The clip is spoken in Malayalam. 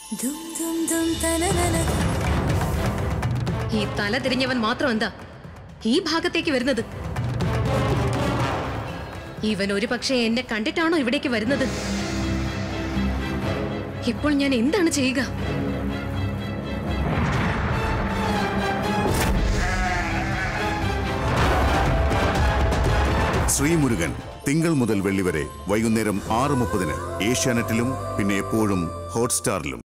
ഈ തല തിരിഞ്ഞവൻ മാത്രം എന്താ ഈ ഭാഗത്തേക്ക് വരുന്നത്? ഇവൻ ഒരു പക്ഷേ എന്നെ കണ്ടിട്ടാണോ ഇവിടേക്ക് വരുന്നത്? ഇപ്പോൾ ഞാൻ എന്താണ് ചെയ്യുക? ശ്രീമുരുകൻ തിങ്കൾ മുതൽ വെള്ളി വരെ വൈകുന്നേരം 6:30 ഏഷ്യാനെറ്റിലും പിന്നെ എപ്പോഴും ഹോട്ട്സ്റ്റാറിലും.